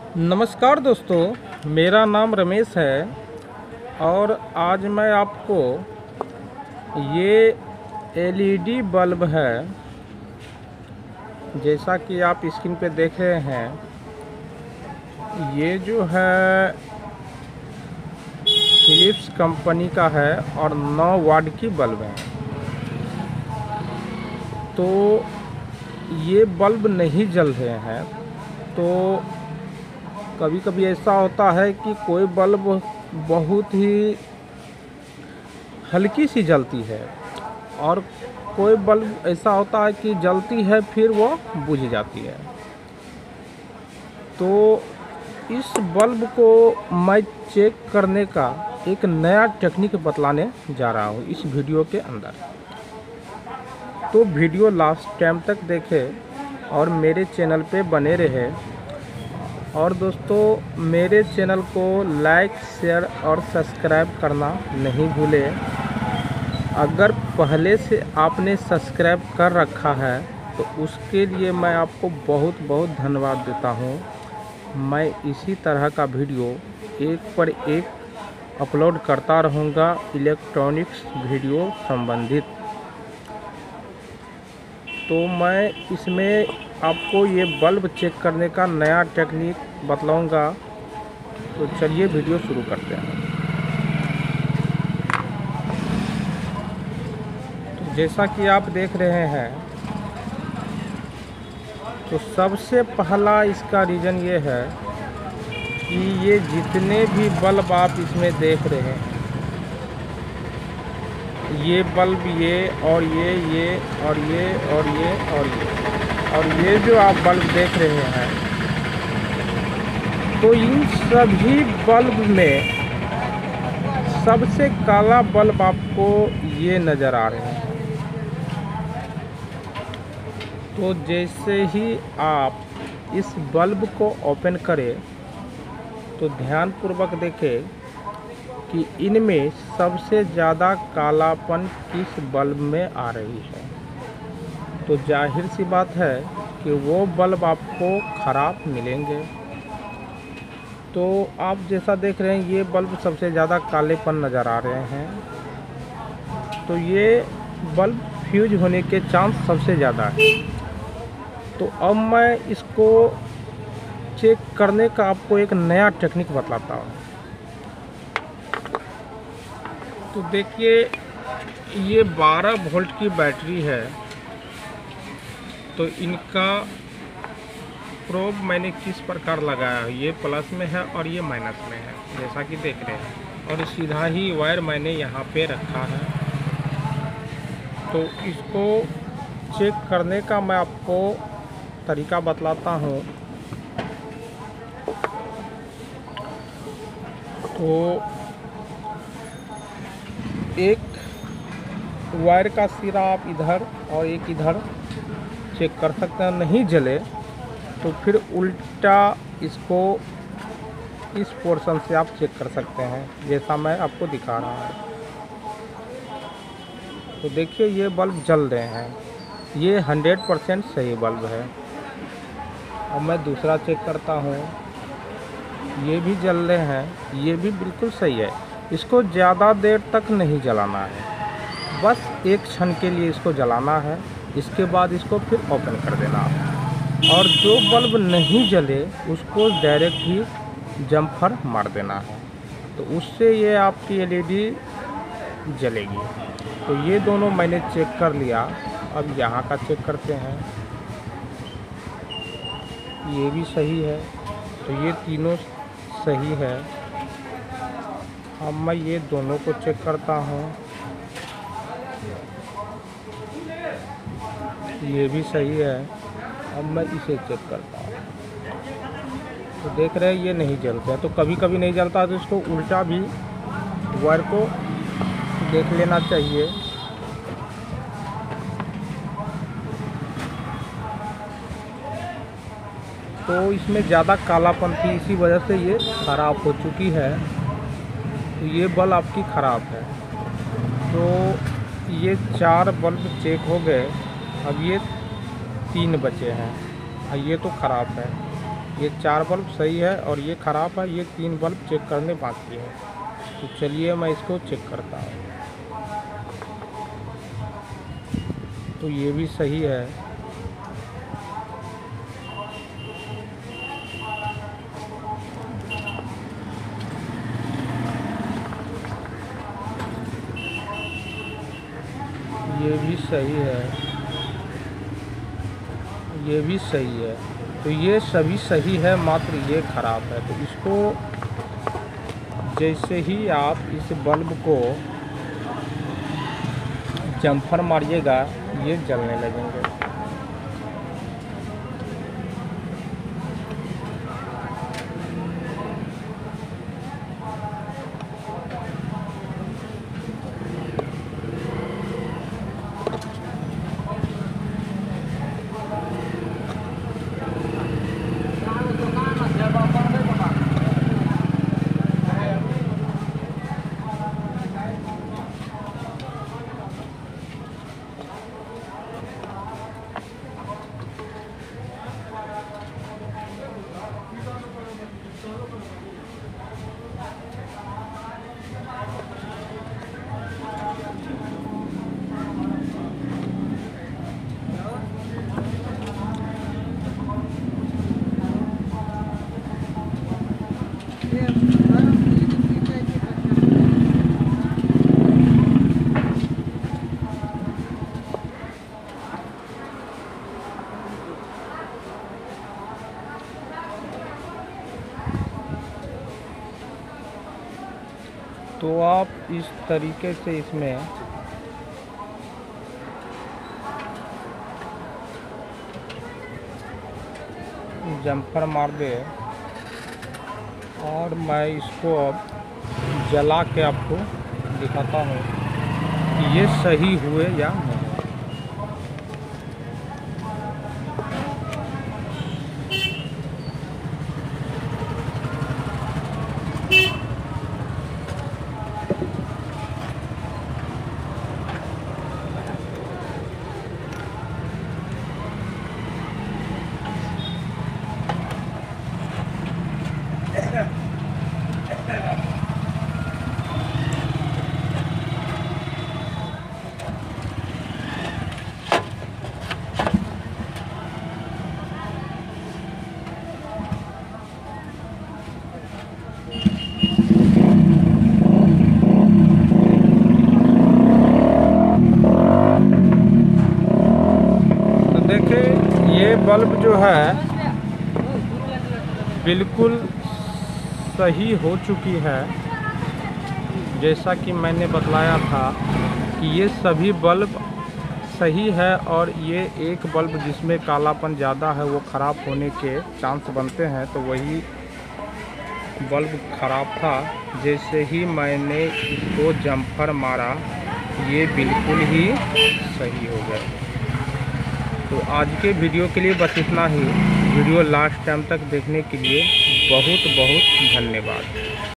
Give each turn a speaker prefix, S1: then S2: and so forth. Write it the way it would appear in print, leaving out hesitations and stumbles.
S1: नमस्कार दोस्तों, मेरा नाम रमेश है और आज मैं आपको ये एलईडी बल्ब है, जैसा कि आप स्क्रीन पे देख रहे हैं, ये जो है फिलिप्स कंपनी का है और 9 वाट की बल्ब है। तो ये बल्ब नहीं जल रहे हैं। तो कभी कभी ऐसा होता है कि कोई बल्ब बहुत ही हल्की सी जलती है और कोई बल्ब ऐसा होता है कि जलती है फिर वो बुझ जाती है। तो इस बल्ब को मैं चेक करने का एक नया टेक्निक बतलाने जा रहा हूँ इस वीडियो के अंदर। तो वीडियो लास्ट टाइम तक देखें और मेरे चैनल पे बने रहे। और दोस्तों, मेरे चैनल को लाइक, शेयर और सब्सक्राइब करना नहीं भूलें। अगर पहले से आपने सब्सक्राइब कर रखा है तो उसके लिए मैं आपको बहुत बहुत धन्यवाद देता हूँ। मैं इसी तरह का वीडियो एक पर एक अपलोड करता रहूँगा इलेक्ट्रॉनिक्स वीडियो संबंधित। तो मैं इसमें आपको ये बल्ब चेक करने का नया टेक्निक बतलाऊंगा। तो चलिए वीडियो शुरू करते हैं। तो जैसा कि आप देख रहे हैं, तो सबसे पहला इसका रीज़न ये है कि ये जितने भी बल्ब आप इसमें देख रहे हैं, ये बल्ब, ये और ये और ये और ये और ये जो आप बल्ब देख रहे हैं, तो इन सभी बल्ब में सबसे काला बल्ब आपको ये नज़र आ रहे हैं। तो जैसे ही आप इस बल्ब को ओपन करें तो ध्यानपूर्वक देखें कि इनमें सबसे ज़्यादा कालापन किस बल्ब में आ रही है। तो जाहिर सी बात है कि वो बल्ब आपको ख़राब मिलेंगे। तो आप जैसा देख रहे हैं, ये बल्ब सबसे ज़्यादा कालेपन नज़र आ रहे हैं। तो ये बल्ब फ्यूज होने के चांस सबसे ज़्यादा है। तो अब मैं इसको चेक करने का आपको एक नया टेक्निक बतलाता हूँ। तो देखिए, ये 12 वोल्ट की बैटरी है। तो इनका प्रोब मैंने किस प्रकार लगाया है, ये प्लस में है और ये माइनस में है, जैसा कि देख रहे हैं। और सीधा ही वायर मैंने यहाँ पे रखा है। तो इसको चेक करने का मैं आपको तरीका बतलाता हूँ। तो एक वायर का सिरा आप इधर और एक इधर चेक कर सकते हैं। नहीं जले तो फिर उल्टा इसको इस पोर्शन से आप चेक कर सकते हैं, जैसा मैं आपको दिखा रहा हूँ। तो देखिए, ये बल्ब जल रहे हैं। ये 100% सही बल्ब है। अब मैं दूसरा चेक करता हूँ, ये भी जल रहे हैं, ये भी बिल्कुल सही है। इसको ज़्यादा देर तक नहीं जलाना है, बस एक क्षण के लिए इसको जलाना है। इसके बाद इसको फिर ओपन कर देना है। और जो बल्ब नहीं जले उसको डायरेक्ट ही जम्फर मार देना है, तो उससे ये आपकी एलईडी जलेगी। तो ये दोनों मैंने चेक कर लिया। अब यहाँ का चेक करते हैं, ये भी सही है। तो ये तीनों सही है। अब मैं ये दोनों को चेक करता हूँ, ये भी सही है। अब मैं इसे चेक करता हूँ। तो देख रहे हैं, ये नहीं जलता है। तो कभी कभी नहीं जलता तो इसको उल्टा भी वायर को देख लेना चाहिए। तो इसमें ज़्यादा कालापन थी, इसी वजह से ये ख़राब हो चुकी है। तो ये बल्ब आपकी ख़राब है। तो ये 4 बल्ब चेक हो गए। अब ये 3 बचे हैं और ये तो ख़राब है। ये 4 बल्ब सही है और ये ख़राब है, ये 3 बल्ब चेक करने बाकी है। तो चलिए मैं इसको चेक करता हूँ। तो ये भी सही है। ये भी सही है, ये भी सही है। तो ये सभी सही है, मात्र ये ख़राब है। तो इसको जैसे ही आप इस बल्ब को जम्फर मारिएगा, ये जलने लगेंगे। तो आप इस तरीके से इसमें जम्फर मार दे और मैं इसको अब जला के आपको दिखाता हूँ कि ये सही हुए या नहीं। ये बल्ब जो है बिल्कुल सही हो चुकी है, जैसा कि मैंने बतलाया था कि ये सभी बल्ब सही है। और ये एक बल्ब जिसमें कालापन ज़्यादा है वो ख़राब होने के चांस बनते हैं, तो वही बल्ब ख़राब था। जैसे ही मैंने इसको जम्फर मारा, ये बिल्कुल ही सही हो गया। तो आज के वीडियो के लिए बस इतना ही। वीडियो लास्ट टाइम तक देखने के लिए बहुत बहुत धन्यवाद।